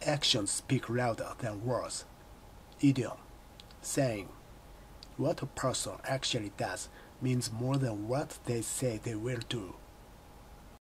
Actions speak louder than words. Idiom. Saying. What a person actually does means more than what they say they will do.